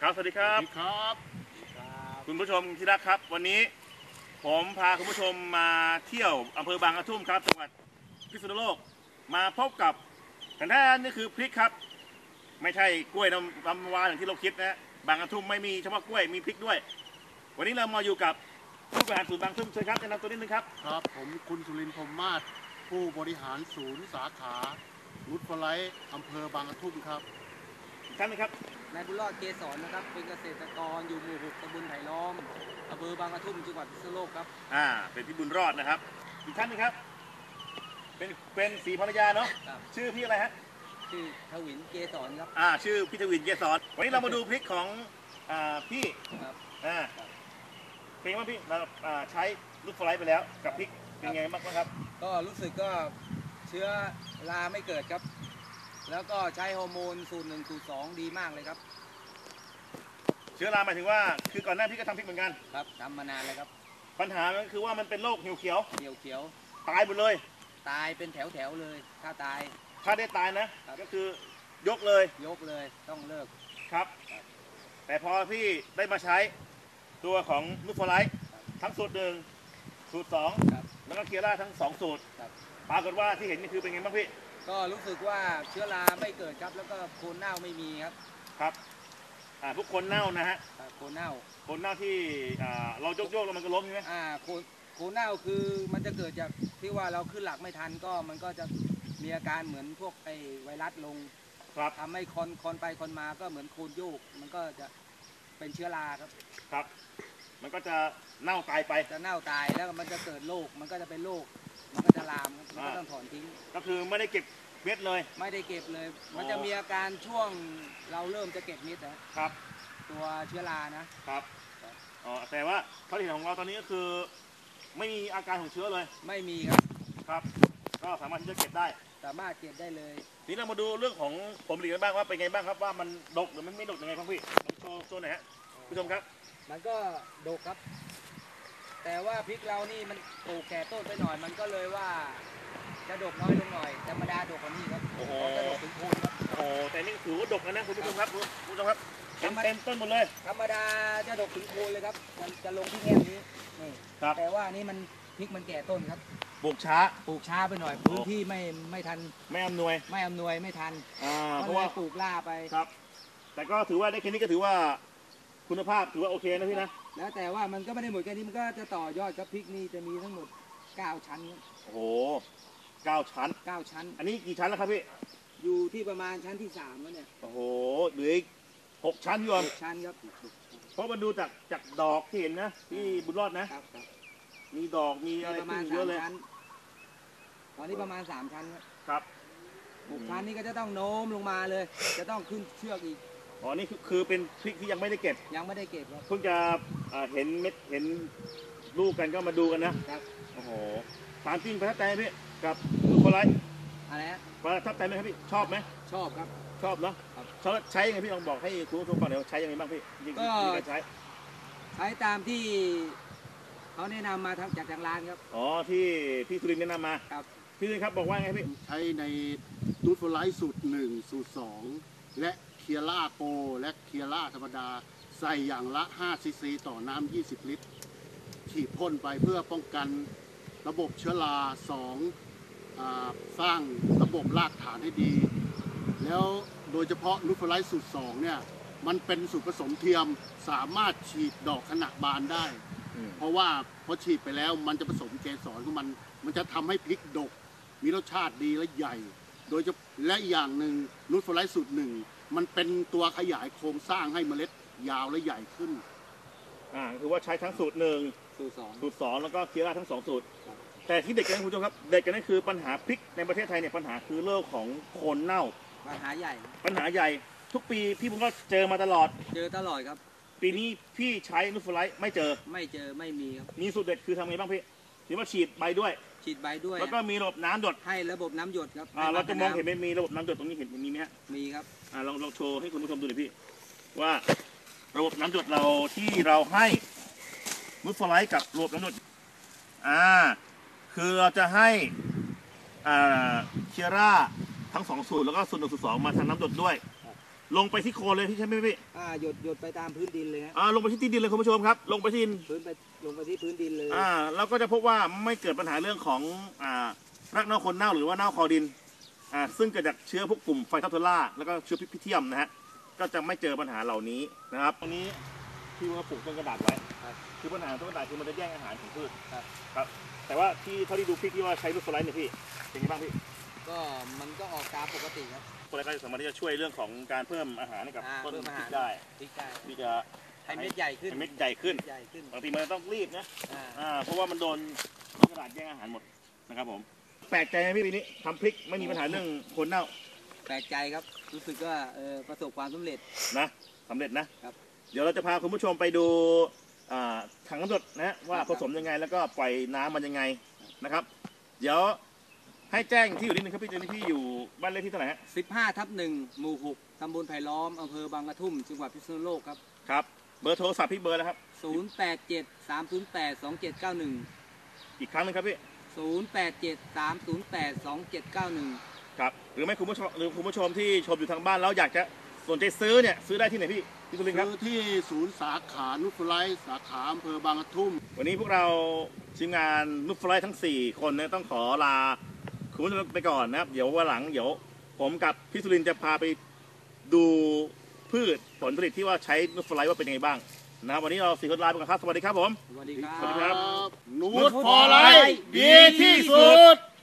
ครับสวัสดีครับคุณผู้ชมที่รักครับวันนี้ผมพาคุณผู้ชมมาเที่ยวอำเภอบางกระทุ่มครับจังหวัดพิษณุโลกมาพบกับท่านนี่คือพริกครับไม่ใช่กล้วยน้ำว้าอย่างที่เราคิดนะบางกระทุ่มไม่มีเฉพาะกล้วยมีพริกด้วยวันนี้เรามาอยู่กับผู้บริหารศูนย์บางกระทุ่มเชิญครับแนะนำตัวนิดนึงครับครับผมคุณสุรินทร์พรหมมาศผู้บริหารศูนย์สาขานุชฟลายอำเภอบางกระทุ่มครับท่านนะครับนายบุญรอดเกษรนะครับเป็นเกษตรกรอยู่หมู่ 6 ตำบลไผ่ล้อมอำเภอบางกระทุ่มจังหวัดพิษณุโลกครับเป็นพี่บุญรอดนะครับอีกท่านนึงครับเป็นสีภรรยาเนาะชื่อพี่อะไรฮะชื่อทวินเกษรครับชื่อพี่ทวินเกษรวันนี้เรามาดูพริกของพี่ครับเป็นไงบ้างพี่เราใช้ลูกฟลายไปแล้วกับพริกเป็นไงบ้างครับก็รู้สึกก็เชื้อราไม่เกิดครับแล้วก็ใช้ฮอร์โมนสูตร 1 สูตร 2ดีมากเลยครับเชื้อราหมายถึงว่าคือก่อนหน้าพี่ก็ทำพริกเหมือนกันครับทำมานานเลยครับปัญหามันคือว่ามันเป็นโรคเหี่ยวเขียวตายหมดเลยตายเป็นแถวเลยถ้าได้ตายนะก็คือยกเลยต้องเลิกครับแต่พอพี่ได้มาใช้ตัวของลูกฟลายทั้งสูตร 1 สูตร 2แล้วก็เคียร่าทั้ง2สูตรปรากฏว่าที่เห็นนี่คือเป็นไงบ้างพี่ก็รู้สึกว่าเชื้อราไม่เกิดครับแล้วก็โคนเน่าไม่มีครับพวกคนเน่านะฮะโคนเน่าที่เราโยกแล้วมันก็ล้มใช่ไหมโคนเน่าคือมันจะเกิดจากที่ว่าเราขึ้นหลักไม่ทันก็มันก็จะมีอาการเหมือนพวกไอไวรัสลงทำให้คอนไปคอนมาก็เหมือนโคนโยกมันก็จะเป็นเชื้อราครับมันก็จะเน่าตายไปจะเน่าตายแล้วมันจะเกิดโรคมันก็จะเป็นโรคมันก็จะลามมันก็ต้องถอนทิ้งก็คือไม่ได้เก็บเม็ดเลยไม่ได้เก็บเลยมันจะมีอาการช่วงเราเริ่มจะเก็บเม็ดครับตัวเชื้อรานะครับแต่ว่าผลิตของเราตอนนี้ก็คือไม่มีอาการของเชื้อเลยไม่มีครับก็สามารถที่จะเก็บได้สามารถเก็บได้เลยทีนี้เรามาดูเรื่องของผลผลิตกันบ้างว่าเป็นไงบ้างครับว่ามันดกหรือมันไม่ดกยังไงครับพี่โชว์หน่อยฮะผู้ชมครับมันก็ดกครับแต่ว่าพริกเรานี่มันปลูกแก่ต้นไปหน่อยมันก็เลยว่าจะดกน้อยลงหน่อยธรรมดาดกกว่านี้ครับจะดกถึงโคนครับแต่นี่ถือว่าดกนะคุณผู้ชมครับเต็มต้นหมดเลยธรรมดาจะดกถึงโคนเลยครับมันจะลงที่แง่นี้นี่แต่ว่านี่มันพริกมันแก่ต้นครับปลูกช้าไปหน่อยพื้นที่ไม่ทันไม่อำนวยไม่ทันเพราะว่าปลูกล่าไปครับแต่ก็ถือว่าได้แค่นี้ก็ถือว่าคุณภาพถือว่าโอเคนะพี่นะแล้วแต่ว่ามันก็ไม่ได้หมดแค่นี้มันก็จะต่อยอดกับพริกนี่จะมีทั้งหมด9 ชั้นโอ้โห9 ชั้นอันนี้กี่ชั้นแล้วครับพี่อยู่ที่ประมาณชั้นที่3แล้วเนี่ยโอ้โหเหลืออีก6 ชั้นอยู่ 6 ชั้นครับเพราะมันดูจากดอกที่เห็นนะที่บุญรอดนะครับมีดอกมีอะไรประมาณเยอะเลยตอนนี้ประมาณ3 ชั้นครับ 6 ชั้นนี้ก็จะต้องโน้มลงมาเลยจะต้องขึ้นเชือกอีกนี่คือเป็นพริกที่ยังไม่ได้เก็บครับเพิ่งจะเห็นเม็ดเห็นลูกกันก็มาดูกันนะครับโอ้โหถามจริงประทับใจพี่กับลูกฟลายอะไรประทับใจไหมครับพี่ชอบไหมชอบครับชอบเนาะเขาใช้ยังไงพี่ลองบอกให้คุณผู้ชมฟังหน่อยว่าใช้ยังไงบ้างพี่ก็ใช้ตามที่เขาแนะนำมาจากทางร้านครับที่พี่สุรินทร์แนะนำมาครับพี่สุรินทร์ครับบอกว่าไงพี่ใช้ในนูตฟลายสูตร 1 สูตร 2และเคียร่าโปและเคียร่าธรรมดาใส่อย่างละ5 ซีซีต่อน้ำ20 ลิตรฉีดพ่นไปเพื่อป้องกันระบบเชื้อรา2สร้างระบบรากฐานให้ดีแล้วโดยเฉพาะนูตฟลายสูตร 2เนี่ยมันเป็นสูตรผสมเทียมสามารถฉีดดอกขณะบานได้เพราะว่าพอฉีดไปแล้วมันจะผสมเกสรของมันจะทำให้พริกดกมีรสชาติดีและใหญ่โดยและอย่างหนึ่งนูตฟลายสูตร 1มันเป็นตัวขยายโครงสร้างให้เมล็ดยาวและใหญ่ขึ้นคือว่าใช้ทั้งสูตร 1 สูตร 2แล้วก็เคียร่าทั้ง2 สูตรแต่ที่เด็กกันคุณผู้ชมครับเด็กกันนั่นคือปัญหาพริกในประเทศไทยเนี่ยปัญหาคือเรื่องของโคนเน่าปัญหาใหญ่ทุกปีพี่ผมก็เจอมาตลอดครับปีนี้พี่ใช้นูตฟลายไม่มีครับมีสูตรเด็ดคือทำไงบ้างพี่ที่ว่าฉีดใบด้วยแล้วก็มีระบบน้ำหยดให้ระบบน้ำหยดครับเราจะมองเห็นมีระบบน้ำหยดตรงนี้เห็นมีไหมฮะมีครับลองโชว์ให้คุณผู้ชมดูหน่อยพี่ว่าระบบน้ำหยดเราที่เราให้นูตฟลายกับระบบน้ำหยดคือเราจะให้เคียร่าทั้ง2 สูตรแล้วก็สูตร 1 สูตร 2มาทางน้ำหยดด้วยลงไปที่โคนเลยพี่ใช่ไหมพี่หยดไปตามพื้นดินเลยฮะลงไปที่ดินเลยคุณผู้ชมครับลงไปที่ดินลงไปที่พื้นดินเลยเราก็จะพบว่าไม่เกิดปัญหาเรื่องของรากเน่าโคนเน่าหรือว่าเน่าคอดินซึ่งเกิดจากเชื้อพวกกลุ่มไฟท็อปโทล่าแล้วก็เชื้อพิเทียมนะฮะก็จะไม่เจอปัญหาเหล่านี้นะครับตรงนี้ที่ว่าปลูกต้นกระดาษไว้คือปัญหาต้นกระดาษคือมันจะแย่งอาหารของพืชครับแต่ว่าที่เท่าที่ดูพริกที่ว่าใช้ลูกสไลด์เนี่ยพี่เป็นไงบ้างพี่ก็มันก็ออกตามปกติครับคนแรกก็สามารถที่จะช่วยเรื่องของการเพิ่มอาหารให้กับต้นพริกได้พริกได้ที่จะให้เม็ดใหญ่ขึ้นให้เม็ดใหญ่ขึ้นใหญ่ขึ้นบางทีมันต้องรีบนะ เพราะว่ามันโดนกระดาษแย่งอาหารหมดนะครับผมแปลกใจไหมพี่ปีนี้ทำพริกไม่มีปัญหาเรื่องโคนเน่าแปลกใจครับรู้สึกว่าประสบความสำเร็จนะสำเร็จนะครับ เดี๋ยวเราจะพาคุณผู้ชมไปดูถังน้ำหยดนะว่าผสมยังไงแล้วก็ปล่อยน้ำมันยังไงนะครับ เดี๋ยวให้แจ้งที่อยู่นิดนึงครับพี่เจนพี่อยู่บ้านเลขที่เท่าไหร่ฮะ 15/1 หมู่ 6 ตำบลไผ่ล้อม อำเภอบางกระทุ่ม จังหวัดพิษณุโลกครับครับเบอร์โทรศัพท์พี่เบอร์แล้วครับ 087-308-2791 อีกครั้งหนึงครับพี่ 087-308-2791 ครับหรือไม่คุณผู้ชมที่ชมอยู่ทางบ้านแล้วอยากจะสนใจซื้อเนี่ยซื้อได้ที่ไหนพี่สุรินทร์ครับคือที่ศูนย์สาขานุชฟลายสาขาอำเภอบางกระทุ่มวันนี้พวกเราทีมงานนุชฟลายทั้ง 4 คนเนี่ยต้องขอลาคุณผู้ชมไปก่อนนะครับเดี๋ยววันหลังเดี๋ยวผมกับพี่สุรินทร์จะพาไปดูพืชผลผลิตที่ว่าใช้นุชฟลายว่าเป็นยังไงบ้างนะครับวันนี้เรา4 คนลาไปก่อนครับสวัสดีครับผมสวัสดีครัสวัสดีครับบนูตฟอร์ไลท์ดีที่สุด